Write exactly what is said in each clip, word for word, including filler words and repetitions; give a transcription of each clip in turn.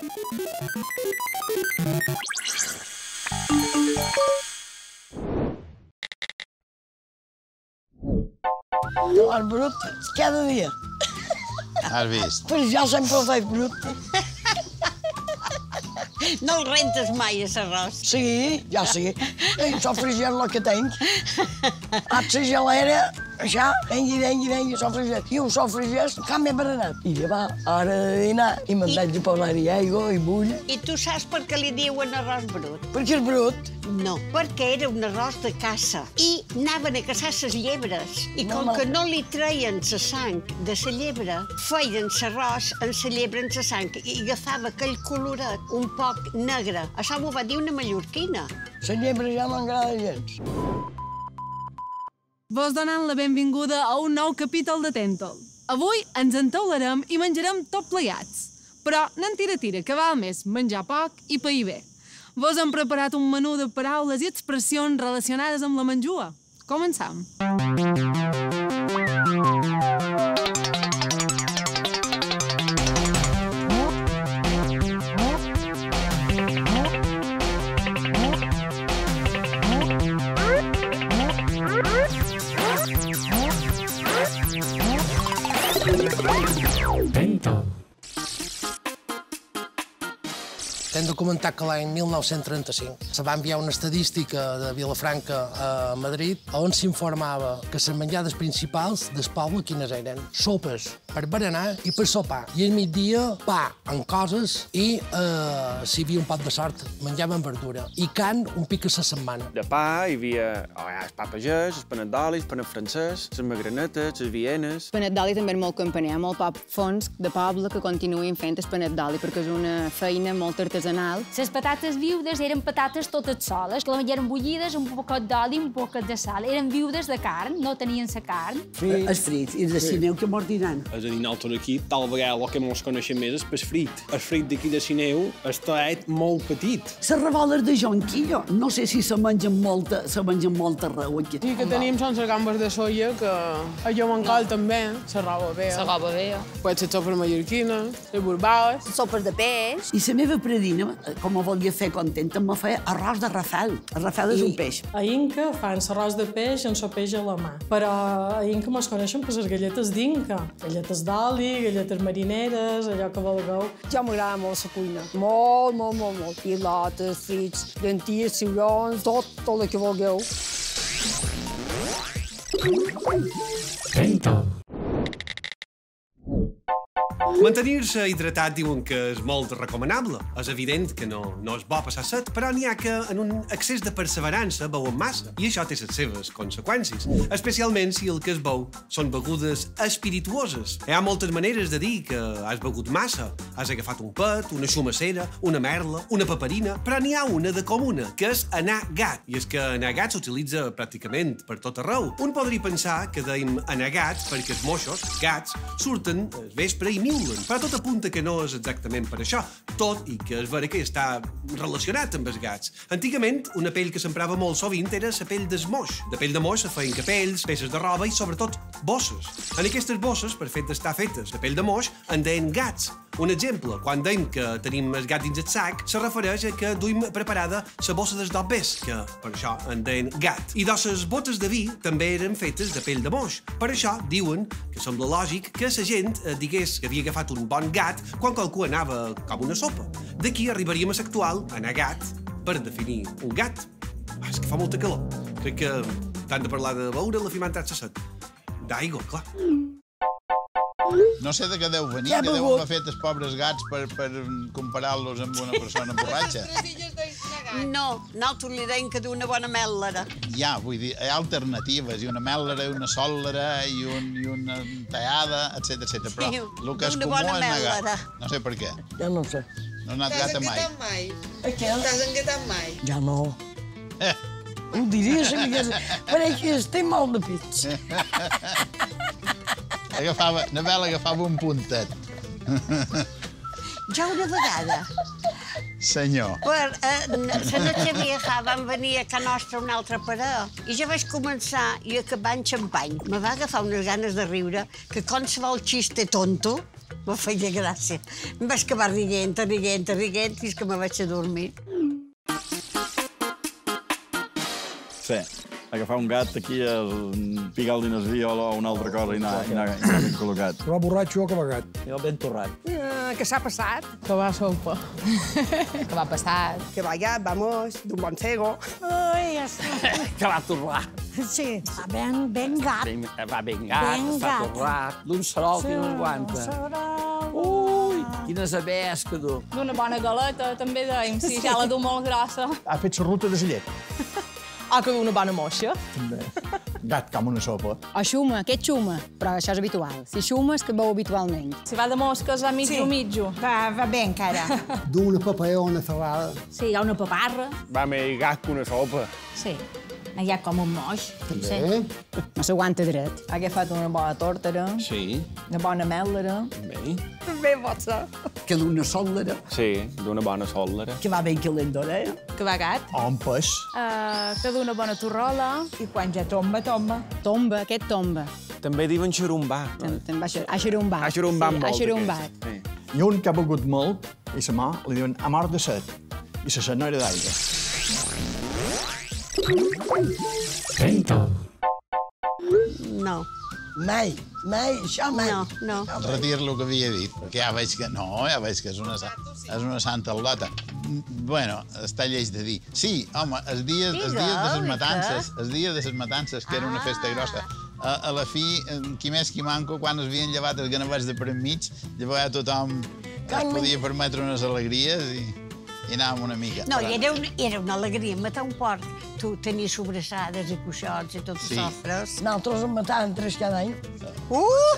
El brut, cada dia. Has vist? Però jo sempre el faig brut. No el rentes mai, a l'arròs? Sí, ja sí. Sofregir el que tenc. A la gelera, ja, vengui, vengui, vengui, sofregir. I ho sofregeix, canvia per anar. I ja va, hora de dinar, i me'n vaig a posar-hi aigua i bull. I tu saps per què li diuen arròs brut? Perquè és brut. No, perquè era un arròs de caça i anaven a caçar ses llebres. I com que no li treien la sang de la llebre, feien l'arròs en la llebre, en la sang, i agafava aquell coloret un poc negre. Això m'ho va dir una mallorquina. La llebre ja no m'agrada gens. Vos donant la benvinguda a un nou capítol de Tèntol. Avui ens entaularem i menjarem tot plegats. Però no en tira-tira, que val més menjar poc i pair bé. Vos hem preparat un menú de paraules i expressions relacionades amb la menjua. Començam. Tèntol. Hem de comentar que l'any mil nou-cents trenta-cinc se va enviar una estadística de Vilafranca a Madrid on s'informava que les menjades principals del poble quines eren. Sopes per berenar i per sopar. I al migdia, pa amb coses i, eh, si hi havia un pot de sort, menjaven verdura. I can un pic a la setmana. De pa hi havia oh, ja, el pa pagès, el panet d'oli, el panet francès, les magranetes, les vienes... El panet d'oli també és molt campaner, molt poc fons de poble que continuïn fent el panet d'oli perquè és una feina molt artesanal. Les patates viudes eren patates totes soles, que eren bullides, un poquet d'oli, un poquet de sal. Eren viudes de carn, no tenien la carn. Frit. Els frits, i de Sineu que mos diran. És a dir, nosaltres aquí, tal vegada el que ens coneixem més és pel frit. El frit d'aquí de Sineu està molt petit. Les revoles de jonquillo, no sé si se mengen molta, se mengen molta arreu aquí. Sí, que tenim són les gambes de soia, que a Jomancol també, la roba vea. La roba vea. Pot ser sopes mallorquines, les burbaes. Sopes de peix. I la meva predina, com me volia fer contenta, me feia arròs de rafel. El rafel és un peix. A Inca fan arròs de peix en sopeix a la mà. Però a Inca mos coneixen per les galletes d'Inca. Galletes d'oli, galletes marineres, allò que vulgueu. Ja m'agrada molt la cuina. Molt, molt, molt, molt. Pilotes, frits, llenties, ciurons, tot, tot el que vulgueu. Tèntol. Mantenir-se hidratat diuen que és molt recomanable. És evident que no, no és bo passar set, però n'hi ha que en un excés de perseverança beuen massa, i això té les seves conseqüències, especialment si el que es beu són begudes espirituoses. Hi ha moltes maneres de dir que has begut massa. Has agafat un pet, una xumacera, una merla, una paperina, però n'hi ha una de comuna, que és anar gat. I és que anar gat s'utilitza pràcticament per tot arreu. Un podria pensar que deim anar gat perquè els moixos, gats, surten al vespre i miulen, però tot apunta que no és exactament per això, tot i que és vera que està relacionat amb els gats. Antigament, una pell que s'emprava molt sovint era la pell del moix. De pell de moix se feien capells, peces de roba i, sobretot, bosses. En aquestes bosses, per fet d'estar fetes de pell de moix, en deien gats. Un exemple, quan deim que tenim el gat dins el sac, se refereix a que duim preparada la bossa dels dobbers, que per això en deien gat. I doncs les botes de vi també eren fetes de pell de moix. Per això diuen que sembla lògic que la gent eh, digués que havia agafat un bon gat quan qualcú anava com una sopa. D'aquí arribaríem a l'actual anar gat per definir un gat. Ah, és que fa molta calor. Crec que tant de parlar de beure la fi m'ha entrat la set. D'aigua, clar. No sé de què deu venir, Ja que deu begut. haver fet els pobres gats per, per comparar-los amb una persona borratxa. No, nosaltres li deim que d'una bona mèl·lera. Ja, vull dir, hi ha alternatives, i una mèl·lera, i una sòlera, i, un, i una teada, etcètera, etcètera. Però Sí, el que és una comú bona és anar mèl·lera. gat. No sé per què. Ja no sé. No has anat gat mai. mai? A què? T'has engatat mai? Ja no. Eh. Ho diria si m'hagués... Pareix que estic mal de pits. Agafava, Nabel agafava un puntet. Ja una vegada, Senyor. per eh, la noche vieja van venir a casa nostra una altra parella i jo vaig començar i acabar en xampany. Me va agafar unes ganes de riure que qualsevol xiste tonto Me feia gràcia. Em vaig acabar riguent, riguent, riguent, fins que me vaig a dormir. Sí, agafar un gat aquí, picar-li en el viola o una altra cosa i anar ben col·locat. Que va borratxo o que va gat? Jo ben torrat. Què s'ha passat? Que va sopa. Que va passat? Que vaya, vamos, d'un bon cego. Ai, ja està. Que va torrar. Sí, va ben, ben gat. Ben, va ben gat, ben està gat. Torrat. D'un serol sí, que no aguanta. Ui, quina zabesca, tu. D'una bona galeta, també dèiem, si sí, ja la du molt grossa. Ha fet la ruta de la llet. Ah, que d'una bona moixa. També. Gat com una sopa. O xuma, aquest xuma, però això és habitual. Si xuma és que beu habitualment. Si va de mosques, va mitjo, mitjo. Va, va bé encara. D'una papallona ferrada. Sí, hi ha una paparra. Va més gat que una sopa. Sí. Hi ha com un moix. També. No s'aguanta dret. Ha agafat una bona tòrtera. Sí. Una bona mèlera. Bé. També pot ser. Que d'una sòlera. Sí, d'una bona sòlera. Que va ben calenta, eh? Que va gat. O un peix. Uh, que d'una bona torrola. I quan ja tomba, tomba. Tomba, aquest tomba. També diuen xarumbar. També ha xarumbat. Ha xarumbat molt. Ha xarumbat. I un que ha begut molt, i sa mà li diuen a mort de set. I sa set no era d'aigua. No. Mai, mai, això mai. No, no. Retir el que havia dit, perquè ja veig que... No, ja veig que és una, és una santa al·lota. Bueno, està lleig de dir. Sí, home, el dia, el dia de les matances, el dia de les matances, que era una festa grossa, a, a la fi, qui més qui manco, quan es havien llevat els ganavets de per enmig, llavors ja tothom es podia permetre unes alegries i, i anàvem una mica. No, era una, era una alegria matar un porc. Tu tenies sobrassades i cuixots i tot Sí. això fres. Nosaltres en matàvem tres cada any. Uh!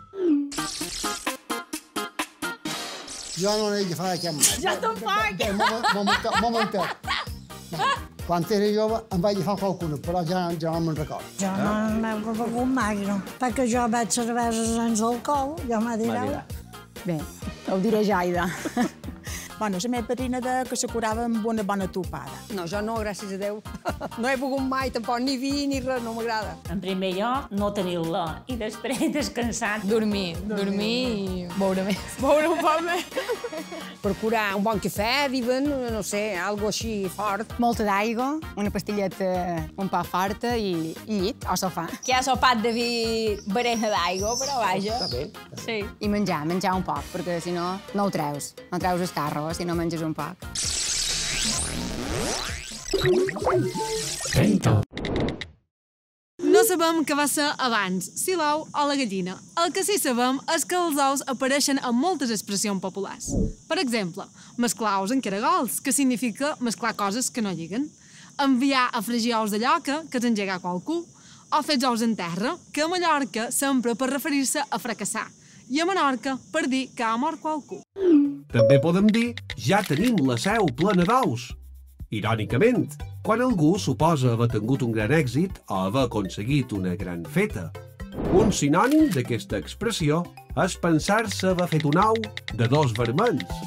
Jo no n'he agafat aquest mai. Ja tampoc! Momentet, momentet. Quan era jove em vaig agafar qualcuna, però ja, ja no me'n recordo. Jo no m'he begut mai, no. Perquè jo veig cerveses sense alcohol, jo m'ha dit... Bé, ho diré Jaida. Bueno, la meva padrina de que se curava amb una bona topada. No, jo no, gràcies a Déu. No he begut mai, tampoc, ni vi ni res, no m'agrada. En primer lloc, no tenir-la. I després descansar. Dormir, dormir i beure més. Beure un poc més. Per curar un bon cafè, diuen, no sé, algo així fort. Molta d'aigua, una pastilleta un poc forta i, i llit o sofà. Que ha sopat de vi berena d'aigua, però vaja. Està bé. Sí. I menjar, menjar un poc, perquè si no, no ho treus. No treus el carro si no menges un poc. No sabem què va ser abans, si l'ou o la gallina. El que sí sabem és que els ous apareixen en moltes expressions populars. Per exemple, mesclar ous en caragols, que significa mesclar coses que no lliguen. Enviar a fregir ous de lloca, que és engegar qualcú. O fets ous en terra, que a Mallorca s'empra per referir-se a fracassar. I a Menorca per dir que ha mort qualcú. També podem dir ja tenim la seu plena d'ous. Irònicament, quan algú suposa haver tingut un gran èxit o haver aconseguit una gran feta. Un sinònim d'aquesta expressió és pensar-se haver fet un ou de dos vermells.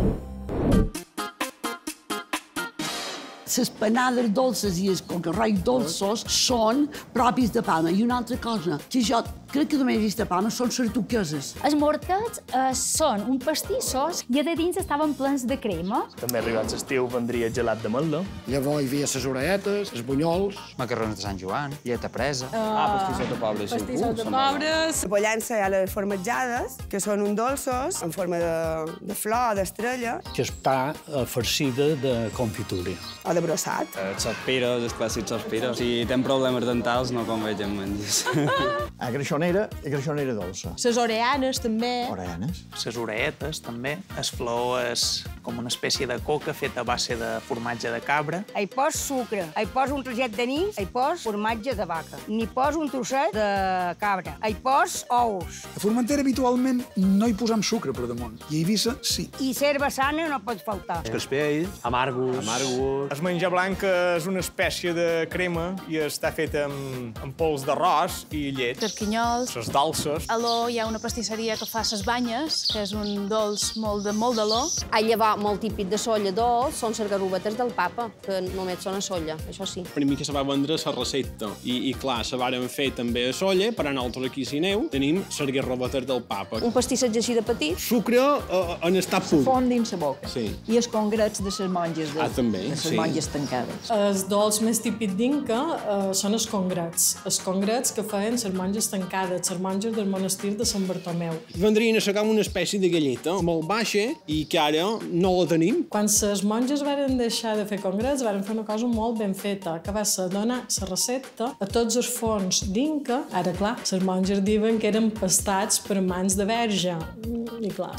Les panades dolces i els cocarrois dolços són propis de Palma. I una altra cosa, que jo crec que només he vist a Palma, són les duqueses. Els mortets eh, són un pastissos i a de dins estaven plens de crema. També arribat l'estiu vendria gelat de melda. Llavors hi havia les orelletes, els bunyols... Macarrons de Sant Joan, llieta presa... Uh, ah, pastissot de pobres. Pastissot de pobres... A Pollença hi ha les formatjades, que són uns dolços en forma de, de flor, d'estrella. Que està farcida de confitura. O de brossat. Els sospiros, els clàssics sospiros. Si tenen problemes dentals, no convegen menges. A greixonera i greixonera dolça. Les oreanes, també. Oreanes. Les orelletes, també. El flor és com una espècie de coca feta a base de formatge de cabra. Hi pos sucre, hi pos un trosset d'anís, hi pos formatge de vaca, n'hi pos un trosset de cabra, hi pos ous. A Formentera habitualment no hi posam sucre per damunt, i a Eivissa sí. I cerva sana no pot faltar. Els caspells, amargos. Amargos. El menjar blanc és una espècie de crema i està fet amb, amb pols d'arròs i llet. Carquinyols. Les dolces. A l'O hi ha una pastisseria que fa ses banyes, que és un dolç molt de molt de l'O. A llavors clar, molt típic de solla dolç són les garrobetes del papa, que només són a solla, això sí. Per mi que se va vendre la recepta. I, i clar, se varen fer també a solla, però nosaltres aquí a Sineu tenim les garrobetes del papa. Un pastisseig així de petit. Sucre uh, en estat pur. Se fon dins la boca. Sí. I els congrets de les monges, de, ah, també, de les sí. monges tancades. El dolç més típic d'Inca uh, són els congrets. Els congrets que feien les monges tancades, les monges del monestir de Sant Bartomeu. Vendrien a sacar una espècie de galleta molt baixa i que ara no la tenim. Quan les monges varen deixar de fer congrets, varen fer una cosa molt ben feta, que va ser donar la recepta a tots els forns d'Inca. Ara, clar, les monges diuen que eren pastats per mans de verge. I clar...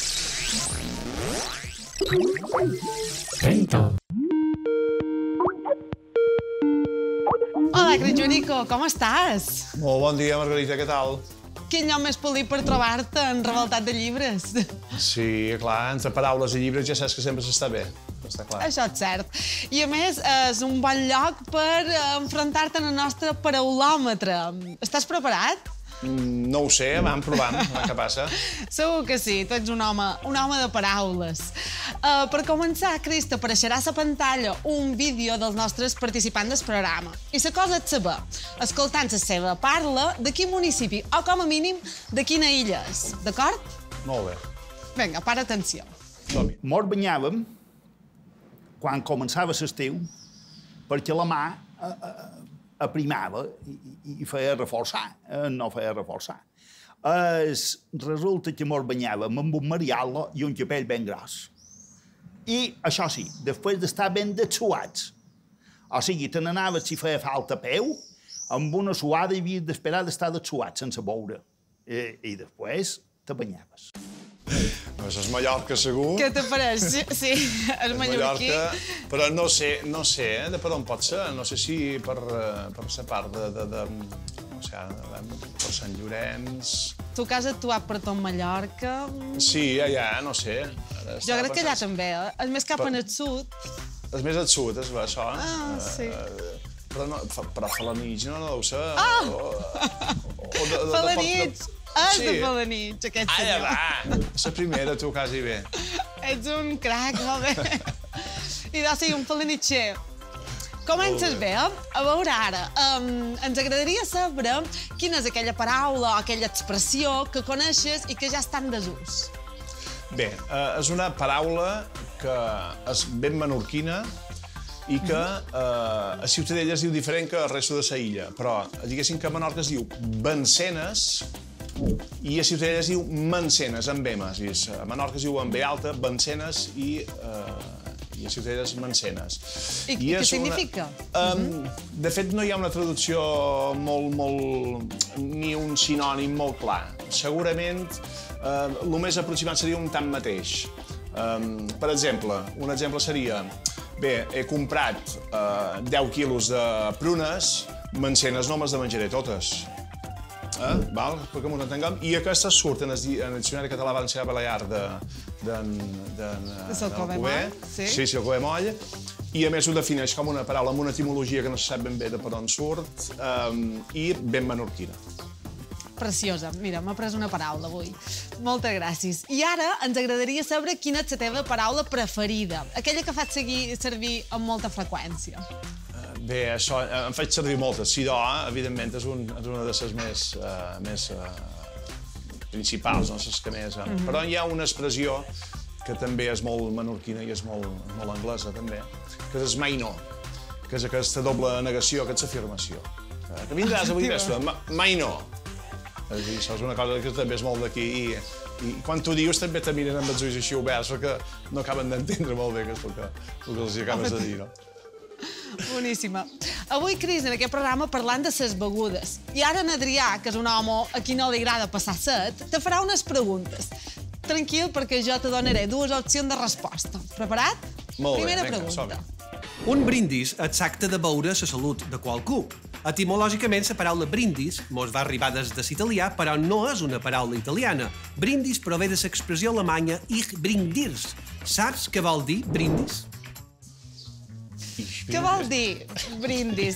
Hola, Crinjunico, com estàs? Molt bon dia, Margarita, què tal? Quin lloc més polit per trobar-te en Revoltat de Llibres. Sí, clar, entre paraules i llibres ja saps que sempre s'està bé, està clar. Això és cert. I a més, és un bon lloc per enfrontar-te en el nostre paraulòmetre. Estàs preparat? No ho sé, vam provant, què passa? Segur que sí, tu ets un home, un home de paraules. Uh, per començar, Cris, t'apareixerà a la pantalla un vídeo dels nostres participants del programa. I la cosa és saber, escoltant la seva parla, de quin municipi, o com a mínim, de quina illa és. D'acord? Molt bé. Vinga, para atenció. Mos banyàvem quan començava l'estiu perquè la mà aprimava i, i feia reforçar, eh, no feia reforçar. Es, resulta que mos banyàvem amb un mariala i un capell ben gros. I, això sí, després d'estar ben dessuats. O sigui, te n'anaves si feia falta peu, amb una suada i havies d'esperar d'estar dessuat sense beure. I, i després te banyaves. Doncs és Mallorca, segur. Què te pareix? Sí, sí, és mallorquí. Mallorca, però no sé, no sé, eh, de per on pot ser. No sé si per, per la part de, de, de, no sé, per Sant Llorenç... Tu que has actuat per tot Mallorca... Sí, allà, no sé. Jo crec que allà també, eh? És més cap en el sud. És més al sud, és això. Ah, sí. Però, no, però Felanitx no, no deu ser. Ah! Felanitx! És de Felanitx, aquest senyor. Allà va! La primera, tu, quasi bé. Ets un crac, molt bé. I deu ser un felanitxer. Comences bé, a veure ara. Um, ens agradaria saber quina és aquella paraula o aquella expressió que coneixes i que ja està en desús. Bé, eh, és una paraula que és ben menorquina i que eh, a Ciutadella es diu diferent que al resto de la illa, però diguéssim que a Menorca es diu Bencenes i a Ciutadella es diu Mancenes, amb emes. A Menorca es diu amb B alta, Bencenes i... Eh, i a Ciutadella és Mancenes. I, I què significa? Um, de fet, no hi ha una traducció molt, molt... ni un sinònim molt clar. Segurament, uh, el més aproximat seria un tant mateix. Um, per exemple, un exemple seria... Bé, he comprat uh, deu quilos de prunes, Mancenes no me'ls de menjaré totes. Eh? Val? Perquè m'ho entenguem. I aquestes surten en el diccionari català valencià balear d'en Alcover. Sí, sí, sí, Alcover Moll. I a més ho defineix com una paraula amb una etimologia que no se sap ben bé de per on surt i ben menorquina. Preciosa. Mira, m'ha pres una paraula avui. Moltes gràcies. I ara ens agradaria saber quina és la teva paraula preferida, aquella que fas servir amb molta freqüència. Bé, això, em faig servir moltes. Sidó, evidentment, és, un, és una de les més, uh, més uh, principals, no? Les que més... Uh, mm-hmm. Però hi ha una expressió que també és molt menorquina i és molt, molt anglesa, també, que és mai no, que és aquesta doble negació, aquesta afirmació. Uh, que vindràs avui vespre, mai no. És a dir, això és una cosa que també és molt d'aquí i, i quan t'ho dius també te miren amb els ulls així oberts perquè no acaben d'entendre molt bé què és el que, el que els acabes de dir, no? Boníssima. Avui, Cris, en aquest programa parlant de ses begudes. I ara en Adrià, que és un home a qui no li agrada passar set, te farà unes preguntes. Tranquil, perquè jo te donaré dues opcions de resposta. Preparat? Molt bé, Primera vinga, pregunta. Un brindis és l'acte de beure la salut de qualcú. Etimològicament, la paraula brindis mos va arribar des de l'italià, però no és una paraula italiana. Brindis prové de l'expressió alemanya ich brindirs. Saps què vol dir brindis? Què vol dir brindis?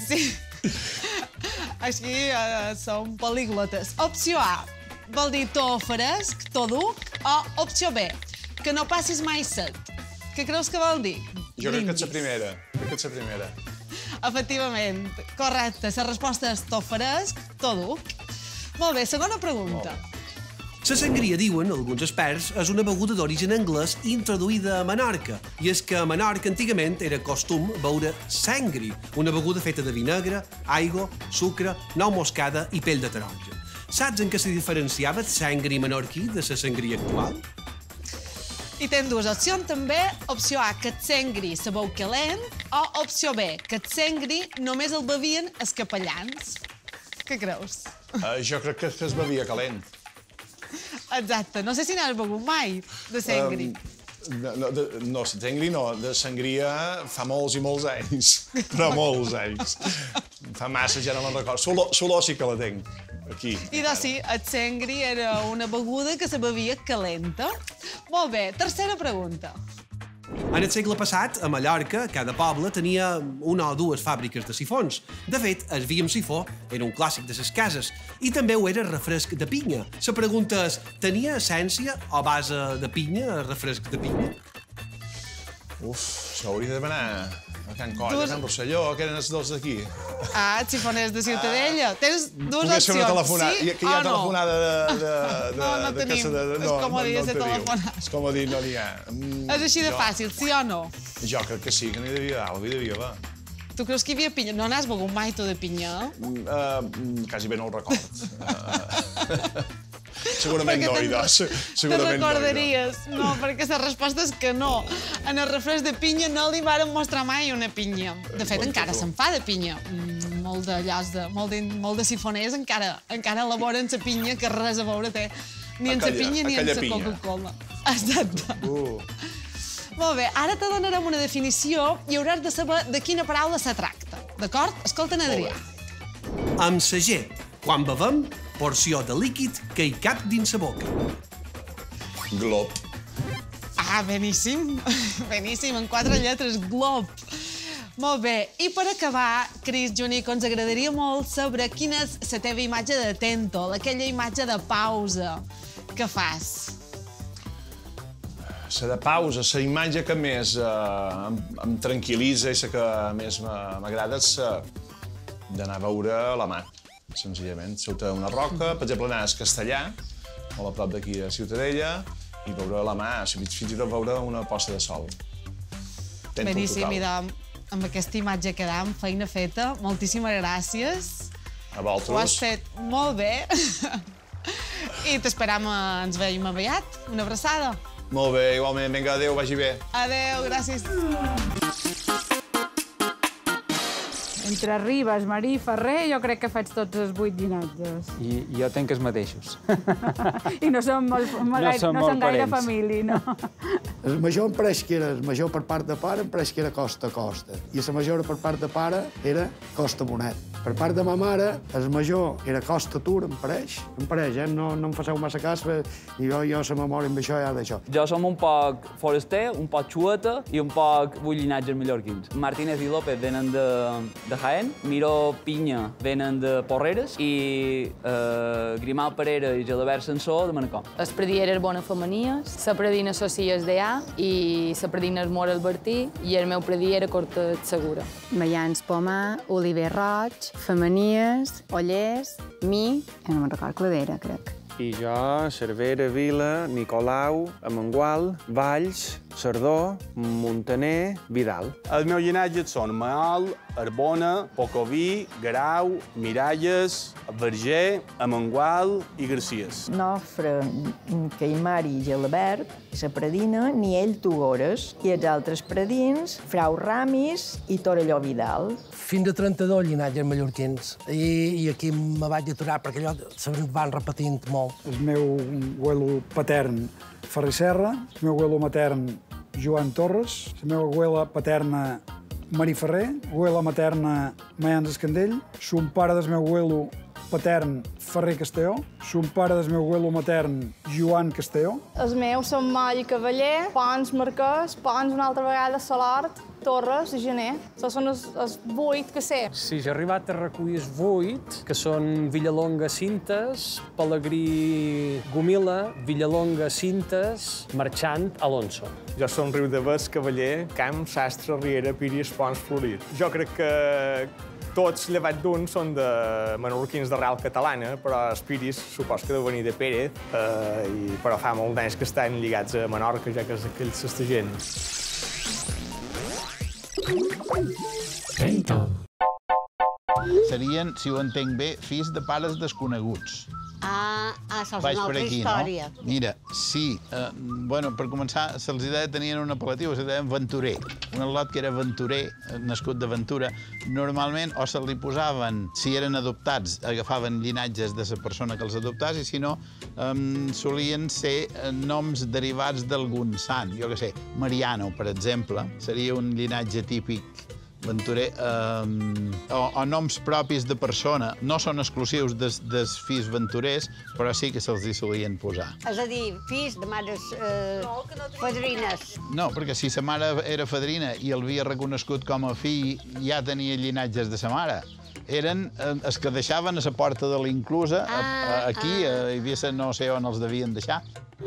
Així uh, som políglotes. Opció A, vol dir to fresc, to duc, o opció B, que no passis mai set. Què creus que vol dir? Jo crec que ets la primera. Crec que ets la primera. Efectivament, correcte. La resposta és tot fresc, tot duc. Molt bé, segona pregunta. La sangria, diuen alguns experts, és una beguda d'origen anglès introduïda a Menorca. I és que a Menorca antigament era costum beure sangri, una beguda feta de vi negre, aigua, sucre, nou moscada i pell de taronja. Saps en què se diferenciava el sangri menorquí de la sangria actual? I tens dues opcions també. Opció A, que el sangri se beu calent, o opció B, que el sangri només el bevien els capellans. Què creus? Uh, jo crec que es bevia calent. Exacte. No sé si n'has begut mai, de sangri. Um, no, de, no, sangri no. De sangria fa molts i molts anys. Però molts anys. Fa massa, ja no me'n recordo. Solor, solor sí que la tenc, aquí. I doncs sí, el sangri era una beguda que se bevia calenta. Molt bé, tercera pregunta. En el segle passat, a Mallorca, cada poble tenia una o dues fàbriques de sifons. De fet, el vi amb sifó era un clàssic de les cases. I també ho era el refresc de pinya. La pregunta és, tenia essència o base de pinya, el refresc de pinya? Uf, això hauria de demanar a Can Coll, a Can Rosselló, que eren els dos d'aquí. Ah, els sifoners de Ciutadella. Tens dues Pogués fer una opcions, telefonada. sí Que hi ha o no? telefonada de... de, de No, no de tenim. casa de- És no, com ho no, dius, no de te diu. telefonar. És com ho dir, no n'hi ha. Mm, És així de jo- fàcil, sí o no? Jo crec que sí, que n'hi devia haver, n'hi devia haver. Tu creus que hi havia pinya? No n'has begut mai, tu, de pinya? Mm, uh, quasi bé no ho record. Uh, segurament Perquè no, te'n- idò. Te Segurament no, idò. recordaries. No, perquè la resposta és que no. En el refresc de pinya no li varen mostrar mai una pinya. De fet, encara se'n fa de pinya. Mm, molt de llaç de... Molt de, molt de sifoners encara, encara elaboren la pinya que res a veure té ni en la Aquella- pinya ni en aquella la pinya. Coca-Cola. Exacte. Uh. Molt bé, ara te donarem una definició i hauràs de saber de quina paraula se tracta. D'acord? Escolta'n, Adrià. Amb seger, quan bevem, porció de líquid que hi cap dins la boca. Glob. Ah, beníssim. Beníssim, en quatre lletres, glob. Molt bé. I per acabar, Cris, Junico, ens agradaria molt saber quina és la teva imatge de tèntol, aquella imatge de pausa que fas. La de pausa, la imatge que més eh, em, em tranquil·litza i la que més m'a- m'agrada és la d'anar a veure la mar, senzillament. Sota una roca, per exemple, anar a Castellà, molt a prop d'aquí a Ciutadella, i veure la mar, fins i tot veure una posta de sol. Tèntol Beníssim, total. i de, amb aquesta imatge quedam, feina feta. Moltíssimes gràcies. A vosaltres. Ho has fet molt bé. I t'esperam, eh, ens veiem aviat. Una abraçada. Molt bé, igualment. Vinga, adéu, vagi bé. Adéu, gràcies. Entre Ribes, Marí i Ferrer, jo crec que faig tots els vuit llinatges. I jo tenc els mateixos. I no som, molt, no gaire, som no molt som gaire parents. família, no? El major em pareix que era, el major per part de pare em pareix que era costa a costa. I la major per part de pare era costa Bonet. Per part de ma mare, el major era costa Tur, em pareix. Em pareix, eh? No, no em faceu massa cas, i jo, jo la memòria amb això ja d'això. Jo som un poc foraster, un poc xueta i un poc vull llinatges mallorquins. Martínez i López venen de, de Jaén, Miró Pinya venen de Porreres i eh, Grimal Parera i Gelabert Sansó de Manacor. Les predieres bona femenies, la predina Socias de A i la predina és Mora Albertí i el meu predí era Cortet Segura. Maians Pomar, Oliver Roig, Femenies, Ollers, Mi, no me'n record, Cladera, crec. I jo, Cervera, Vila, Nicolau, Amengual, Valls, Cerdó, Montaner, Vidal. Els meus llinatges són Mahal, Arbona, Pocoví, Garau, Miralles, Verger, Amengual i Garcies. Nofre, Caimari i Gelabert, i la predina, Niell Tugores, i els altres predins, Frau Ramis i Torelló Vidal. Fins a trenta-dos llinatges mallorquins. I, i aquí me vaig aturar perquè allò se van repetint molt. El meu abuelo patern, Ferrer Serra, el meu abuelo matern, Joan Torres, la meva abuela paterna, Marí Ferrer, abuela materna, Maians Escandell, son pare del meu abuelo patern, Ferrer Castelló, son pare del meu abuelo matern, Joan Castelló. Els meus són Moll i Cavaller, Pons Marquès, Pons una altra vegada Solart, torres de gener. Això són els, els vuit que sé. Sí, jo he arribat a recollir els vuit, que són Villalonga, Cintes, Pelegrí, Gomila, Villalonga, Cintes, Marchant, Alonso. Jo som Riudavés, Cavaller, Camp, Sastre, Riera, Píries, Pons, Florit. Jo crec que tots, llevat d'un, són de menorquins d'arrel catalana, però els Piris supos que deu venir de Pérez, eh, i, però fa molt d'anys que estan lligats a Menorca, ja que és aquell sestagent. Serien, si ho entenc bé, fills de pares desconeguts. Ah, ah se'ls Vaig una per altra aquí, història. no? Mira, sí, eh, bueno, per començar, se'ls deia, tenien un apel·latiu, se'ls deien Venturer. Un al·lot que era Venturer, nascut de Ventura. Normalment, o se li posaven, si eren adoptats, agafaven llinatges de la persona que els adoptàs, i si no, eh, solien ser noms derivats d'algun sant. Jo què sé, Mariano, per exemple, seria un llinatge típic Venturer, eh, o, o noms propis de persona. No són exclusius dels, dels fills venturers, però sí que se'ls hi solien posar. És a dir, fills de mares eh, fadrines. No, perquè si sa mare era fadrina i el havia reconegut com a fill, ja tenia llinatges de sa mare. Eren eh, els que deixaven a la porta de l'inclusa, ah, aquí, ah. a Eivissa, no sé on els devien deixar.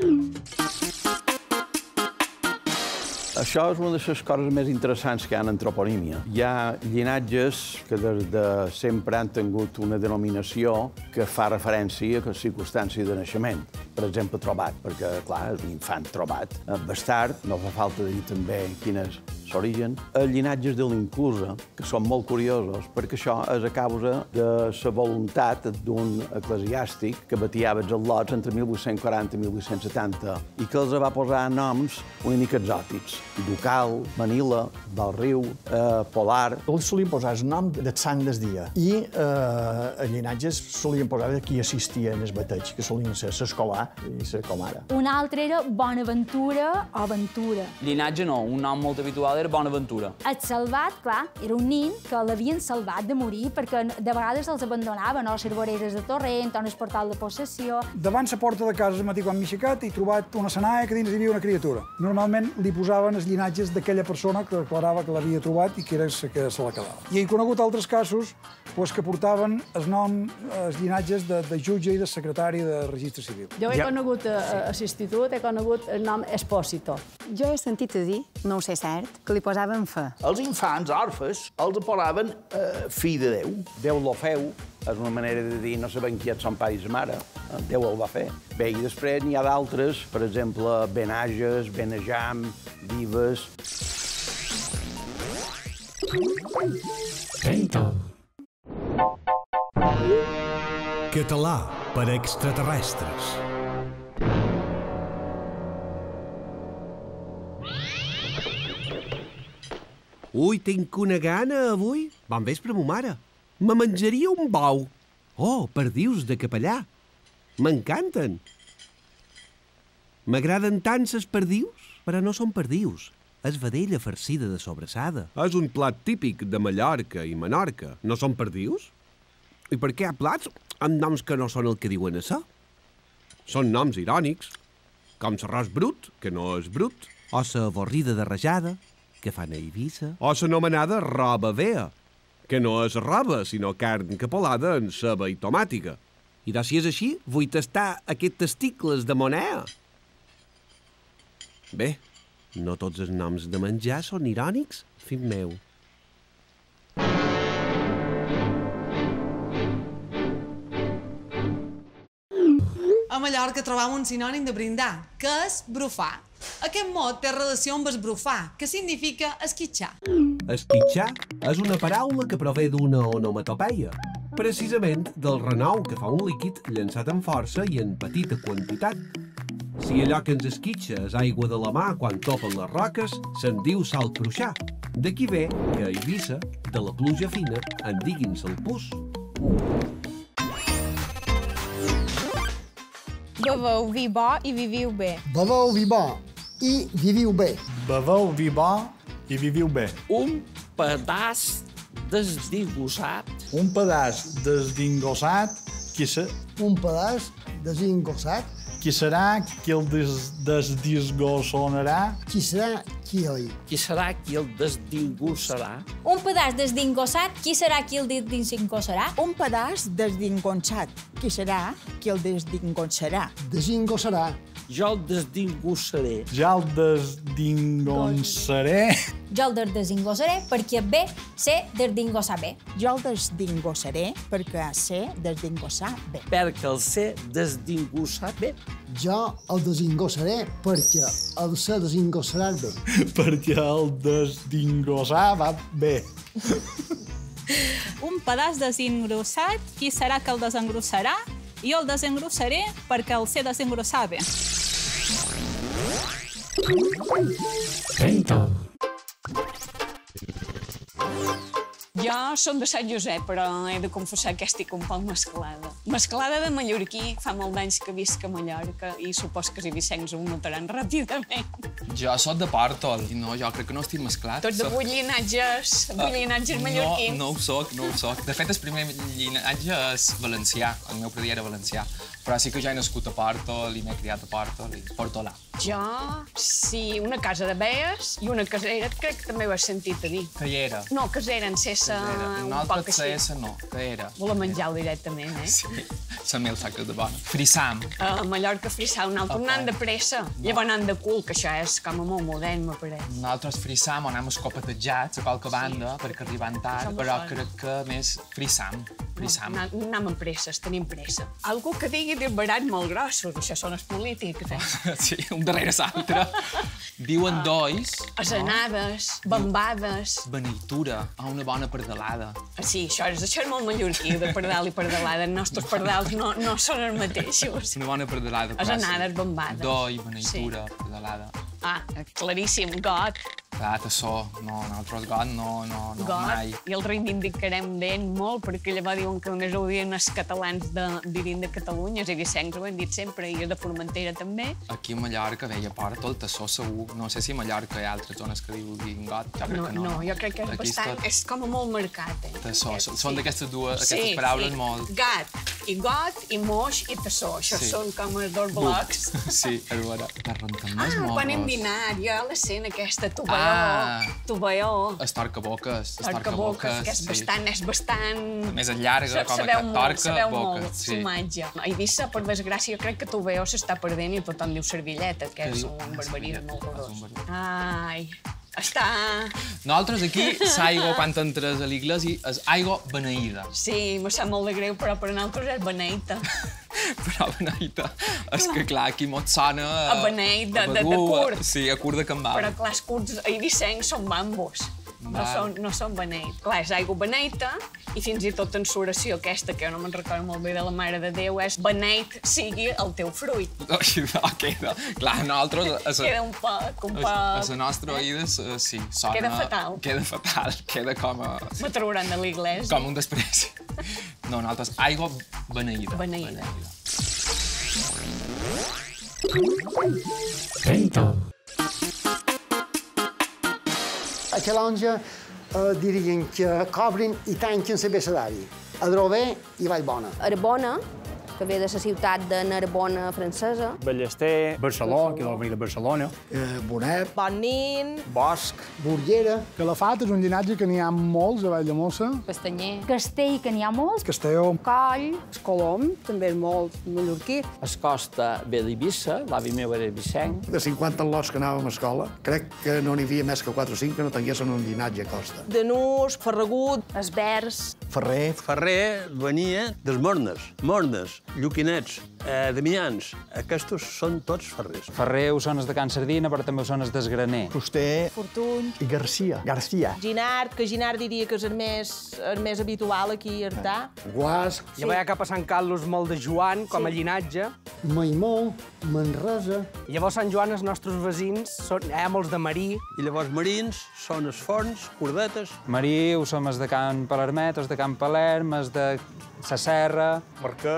Això és una de les coses més interessants que hi ha en antroponímia. Hi ha llinatges que des de sempre han tingut una denominació que fa referència a les circumstàncies de naixement. Per exemple, trobat, perquè, clar, és un infant trobat. Bastard, no fa falta dir també quin és l'origen. Els llinatges de l'inclusa, que són molt curiosos, perquè això és a causa de la voluntat d'un eclesiàstic que batiava els al·lots entre mil vuit-cents quaranta i mil vuit-cents setanta i que els va posar noms una mica exòtics. Ducal, Manila, del Riu, eh, Polar... Els solien posar el nom del sant del dia i eh, els llinatges solien posar de qui assistia en el bateig, que solien ser l'escolar i la comare. Un altre era Bonaventura o Ventura. Llinatge no, un nom molt habitual era Bonaventura. El salvat, clar, era un nin que l'havien salvat de morir perquè de vegades els abandonaven a les voreres de torrent, o en el portal de possessió. Davant la porta de casa, el matí quan m'he aixecat, he trobat una senaia que dins hi havia una criatura. Normalment li posaven els llinatges d'aquella persona que declarava que l'havia trobat i que era la que se la quedava. I he conegut altres casos pues, que portaven el nom, els llinatges de, de jutge i de secretari de registre civil. Jo he ja. conegut a, a l'institut, he conegut el nom Espósito. Jo he sentit a dir, no ho sé cert, que li posaven fe. Els infants orfes els posaven eh, fill de Déu. Déu lo feu, és una manera de dir no sabem qui és son pare i sa mare. Déu el va fer. Bé, i després n'hi ha d'altres, per exemple, Benages, Benejam, Vives... Català per a extraterrestres. Ui, tinc una gana, avui. Bon vespre, mo mare. Me menjaria un bou. Oh, perdius de capellà. M'encanten. M'agraden tant ses perdius, però no són perdius. És vedella farcida de sobrassada. És un plat típic de Mallorca i Menorca. No són perdius? I per què hi ha plats amb noms que no són el que diuen això? Són noms irònics, com l'arròs brut, que no és brut, o la avorrida de rajada, que fan a Eivissa, o l'anomenada roba vea, que no és roba, sinó carn capolada en ceba i tomàtica. I doncs, si és així, vull tastar aquests testicles de moneda. Bé, no tots els noms de menjar són irònics, fill meu. A Mallorca trobam un sinònim de brindar, que és brufar. Aquest mot té relació amb esbrufar, que significa esquitxar. Esquitxar és una paraula que prové d'una onomatopeia, precisament del renou que fa un líquid llançat amb força i en petita quantitat. Si allò que ens esquitxa és aigua de la mà quan topen les roques, se'n diu salt pruixar. D'aquí ve que a Eivissa, de la pluja fina, en diguin salpús. Beveu vi bo i viviu bé. Beveu vi bo i viviu bé. Beveu vi bo i viviu bé. Un pedaç desdingossat. Un pedaç desdingossat, qui se... Un pedaç desdingossat, Qui serà qui el des desdisgossonarà? Qui serà qui oi? Qui serà qui el desdingossarà? Un pedaç desdingossat, qui serà qui el desdingossarà? Un pedaç desdingonçat, qui serà qui el desdingossarà? Desingossarà. Jo el desdingossaré. Ja el desdingonçaré. Jo el desdingossaré perquè bé sé desdingossar bé. Jo el desdingossaré perquè sé desdingossar bé. Perquè el sé desdingossar bé. Jo el desingossaré perquè el sé desingossarà bé. Perquè el desdingossar va bé. Un pedaç desengrossat, qui serà que el desengrossarà? Jo el desengrossaré perquè el sé desengrossar bé. Jo som de Sant Josep, però he de confessar que estic un poc mesclada. Mesclada de mallorquí, fa molt d'anys que visc a Mallorca i supos que els ibicencs ho notaran ràpidament. Jo sóc de Pòrtol i no, jo crec que no estic mesclat. Tots de vuit llinatges, vuit llinatges mallorquins. No, no ho soc, no ho soc. De fet, el primer llinatge és valencià, el meu predí era valencià, però sí que ja he nascut a Pòrtol i m'he criat a Pòrtol i portolà. Jo, sí, una casa de veies i una casera, crec que també ho has sentit a dir. Que hi era? No, casera, encesa, un poc així. No, C S no, que era. Voler menjar-ho directament, eh? Sí, la mel saca de bona. Frisam. A Mallorca frisam, un altre anant de pressa, llavors anant de cul, que això és com a molt modern, m'apareix. Nosaltres frisam, anem escopetejats a qualque banda, perquè arribant tard, però crec que més frisam. Frisam. Anem amb presses, tenim pressa. Algú que digui de barats molt grossos, això són els polítics, eh? Sí, un darrere l'altre. Diuen dois. Asenades, bambades. Beneitura, una bona pardalada. Sí, això és, això és molt mallorquí, de pardal i pardalada. Els nostres pardals no, no són els mateixos. Una bona pardalada. Asenades, bambades. Doi, beneitura, sí. Pardalada. Ah, claríssim, got. Clar, tassó, no, nosaltres got no, no, no, got, mai. I el reivindicarem d'ell molt, perquè llavors diuen que només ho diuen els catalans de, dirint de Catalunya, els ibicencs ho hem dit sempre, i els de Formentera també. Aquí a Mallorca veia Pòrtol, tassó segur. No sé si a Mallorca hi ha altres zones que diuen got, jo crec no, que no. No, jo crec que és bastant, és com molt marcat, eh? Tassó, Aquest, són sí. d'aquestes dues, sí, aquestes paraules sí. molt... Gat, i got, i moix, i tassó. Això Sí. són com els dos blocs. Sí, a veure, que rentant més Ah, morros. quan hem dinat, hi ha l'escena aquesta, Tubeó, Ah. Tubeó. Es torca-boques, es Torca-boques, que és bastant, és bastant... Més llarga, com a torca-boques. Sabeu molt, s'imatge. A Eivissa, per desgràcia, crec que Tubeó s'està perdent i tothom diu servilleta, que és un barbarisme horrorós. Ai, està... Nosaltres aquí, l'aigua, quan entres a l'església, és aigua beneïda. Sí, me sap molt de greu, però per nosaltres és beneita. Però beneïta, és que clar, aquí mos sona... A beneit, de, de, de curt. Sí, a curt de Cambau. Però clar, els curts eivissencs són bambos. No són, no són beneit. Clar, és aigua beneita i fins i tot en l'oració aquesta, que jo no me'n recordo molt bé de la Mare de Déu, és beneit sigui el teu fruit. No, queda. Clar, nosaltres... Queda un poc, un poc... A la nostra oïda, sí, sona... Queda fatal. Queda fatal, queda com a... Me trauran de l'església. Com un despreci. No, nosaltres, aigua beneïda. Beneïda. Beneïda. A Calonja eh, dirien que cobrin i tanquen l'abecedari. A Drover hi vaig bona. Arbona, que ve de la ciutat de Narbona francesa. Ballester, Barcelona, que és de Barcelona. Eh, Bonet. Bonin. Bosc. Burguera. Calafat és un llinatge que n'hi ha molts a Valldemossa. Castanyer. Castell, que n'hi ha molts. Castelló. Coll. Escolom, també és molt mallorquí. Es Costa ve d'Eivissa, l'avi meu era eivissenc. De cinquanta lots que anàvem a escola, crec que no n'hi havia més que quatre o cinc que no tinguessin un llinatge a Costa. Danús, Ferragut, Esbers. Ferrer. Ferrer venia dels Mornes, Mornes, Lluquinets, eh, Damians. Aquests són tots ferrers. Ferrer ho sones de Can Sardina, però també ho sones d'Esgraner. Fuster. Fortuny. I Garcia. Garcia. Ginard, que Ginard diria que és el més, el més habitual aquí a Artà. Guasc. Sí. Llavors hi ha cap a Sant Carlos molt de Joan, com a llinatge. Maimó, Manresa. I llavors Sant Joan, els nostres veïns, són, hi ha molts de Marí. I llavors marins són els forns, cordetes. Marí ho som els de Can Palermet, els de Can Palerm, els de sa Serra. Marquès.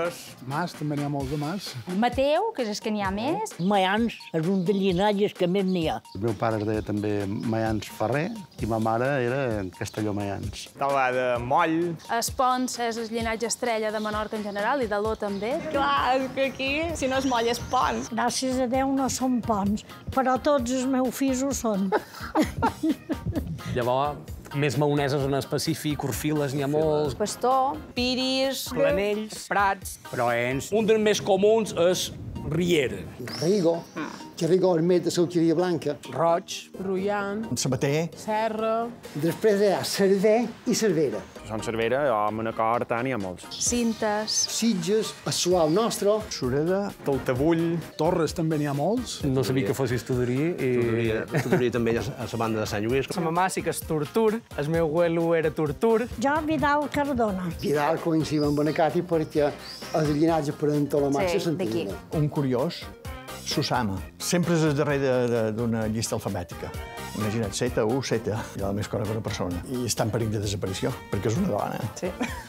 Mas, també n'hi ha molts de mas. Mateu, que és el que n'hi ha més. Mayans és un dels llinatges que més n'hi ha. El meu pare es deia també Mayans Ferrer i ma mare era Castelló Mayans. Taulada moll. Es Pons és el llinatge estrella de Menorca en general i de l'O també. Clar, és que aquí, si no és moll, és pont. Gràcies a Déu no som ponts, però tots els meus fills ho són. Llavors, més maoneses en específic, orfiles, n'hi ha molts. Pastor, piris... Planells, prats. Proens. Un dels més comuns és riera. Rigo, que Rigo és més de Sauqueria Blanca. Roig. Rullant. Sabater. Serra. Després hi ha Cerver i Cervera. Són Cervera, a Manacor, tant, n'hi ha molts. Cintes. Sitges, el Suau Nostre. Sureda. Taltabull. Torres també n'hi ha molts. No sabia que fossis Tudorí. I... Tudorí també a la banda de Sant Lluís. La mamà sí que és Tortur, el meu abuelo era Tortur. Jo, Vidal Cardona. Vidal coincidim amb Benacati perquè el llinatge parentolomàxia Sí, d'aquí. Un curiós, Susama. Sempre és el darrer d'una llista alfabètica. Imagina't, Z, U, Z, hi ha la més cosa per una persona. I està en perill de desaparició, perquè és una dona. Sí.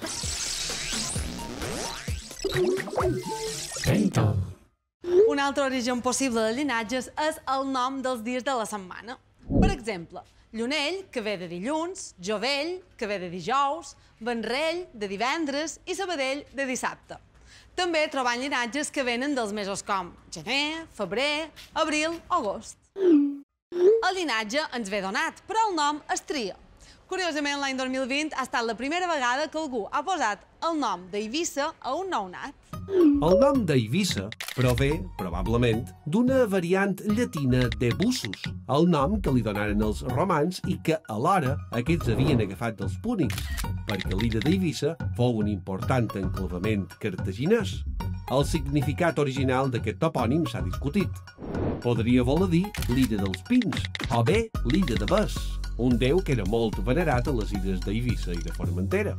Un altre origen possible de llinatges és el nom dels dies de la setmana. Per exemple, Llunell, que ve de dilluns, Jovell, que ve de dijous, Benrell, de divendres i Sabadell, de dissabte. També trobant llinatges que venen dels mesos com gener, febrer, abril o agost. El llinatge ens ve donat, però el nom es tria. Curiosament, l'any dos mil vint ha estat la primera vegada que algú ha posat el nom d'Eivissa a un nounat. El nom d'Eivissa prové, probablement, d'una variant llatina de Bussus, el nom que li donaren els romans i que, alhora, aquests havien agafat dels púnics, perquè l'illa d'Eivissa fou un important enclavament cartaginès. El significat original d'aquest topònim s'ha discutit. Podria voler dir l'illa dels pins, o bé l'illa de Bes, un déu que era molt venerat a les illes d'Eivissa i de Formentera.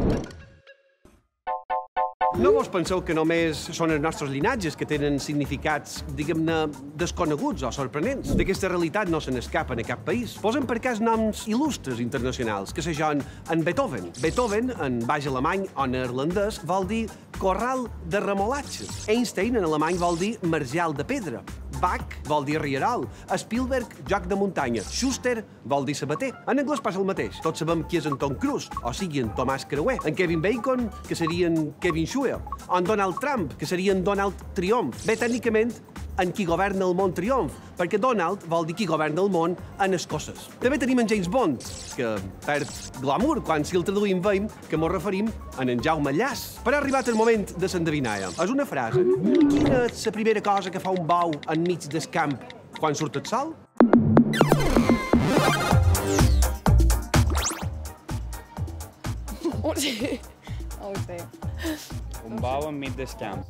No vos penseu que només són els nostres llinatges que tenen significats, diguem-ne, desconeguts o sorprenents. D'aquesta realitat no se n'escapa a cap país. Posem per cas noms il·lustres internacionals, que sé jo, en Beethoven. Beethoven, en baix alemany o neerlandès, vol dir corral de remolatges. Einstein, en alemany, vol dir marjal de pedra. Bach vol dir rierol. Spielberg, joc de muntanya. Schuster vol dir sabater. En anglès passa el mateix. Tots sabem qui és en Tom Cruise, o sigui, en Tomàs Creuer. En Kevin Bacon, que seria en Kevin Schuer. O en Donald Trump, que seria en Donald Triumph. Bé, tècnicament, en qui governa el món Triomf, perquè Donald vol dir qui governa el món en escosses. També tenim en James Bond, que perd glamour quan si el traduïm veiem que mos referim a en Jaume Llàs. Però ha arribat el moment de s'endevinalla. És una frase. Quina és la primera cosa que fa un bou enmig del camp quan surt el sol? Oh, sí. Oh, sí. Un bou enmig del camp.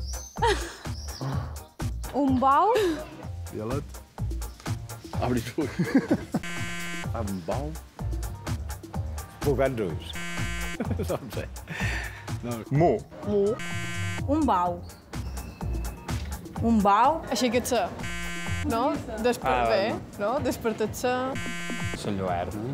Un bou? Violet. Obri els ulls. Un bou. Bugats ulls. No sé. No. Mu. Mu. Un bou. Un bou? Així que et sé. No? Desper Ah, bé, bueno. no? Despertar-se... Sant Lluert, no?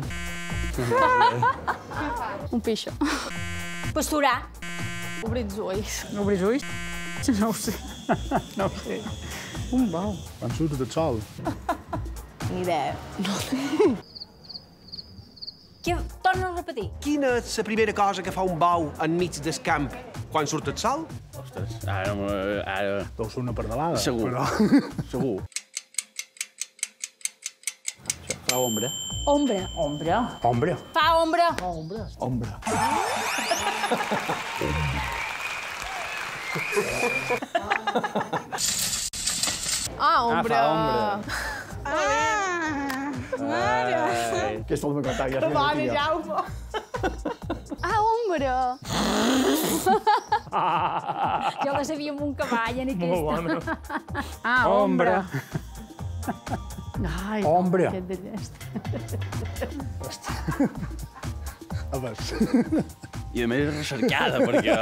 Un pixa. Pasturar. Obrir els ulls. Obrir els ulls? No ho sé. No ho sé. Un bou. Quan surt el sol. Ni idea. No. Què? Torna a repetir. Quina és la primera cosa que fa un bou enmig del camp quan surt el sol? Ostres, ara... ara... Deu ser una pardalada. Segur. Però... Segur. Fa ombra. Ombra. Ombra. Ombra. Fa ombra. Ombra. Ombra. Ah, ombra. Ah, fa ombra. Ah, mare. Aquesta l'hem contat ja. Mare, Jaume. Ah, ombra. Jo la sabia amb un cavall, en aquesta. Molt bona. Ah, ombra. Ai, Ombra. aquest de llest. A veure. I a més recercada, perquè...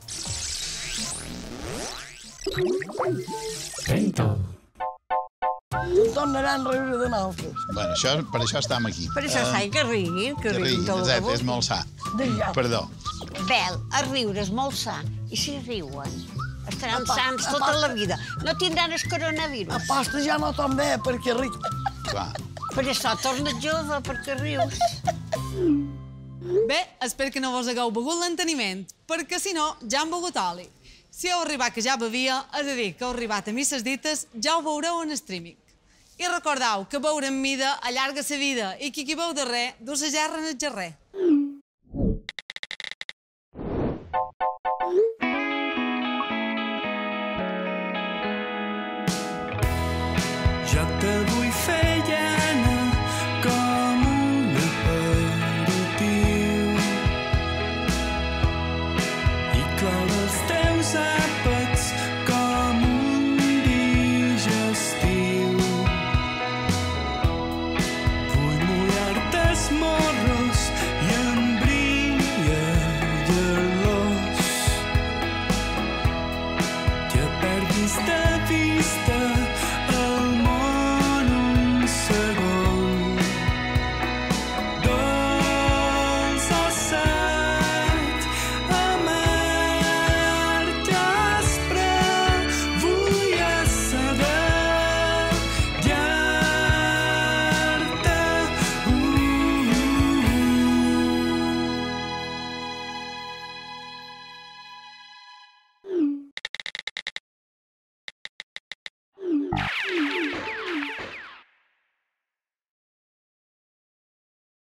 Tornaran a riure de nosaltres. Bueno, això, per això estem aquí. Per això s'ha que riguin, que Que riguin riguin, tot el que exacte, és vulguin. molt sa. De ja. Perdó. Bel, el riure és molt sa. I si riuen? Estaran sants tota la vida. No tindran el coronavirus. Aposta ja no tan bé, perquè ric... Clar. Per això torna't jove, perquè rius. Bé, espero que no vos hagueu begut l'enteniment, perquè si no, ja han begut oli. Si heu arribat que ja bevia, és a dir, que heu arribat a misses dites, ja ho veureu en streaming. I recordeu que beure en mida allarga sa vida i qui qui beu darrer du sa gerra en el gerrer.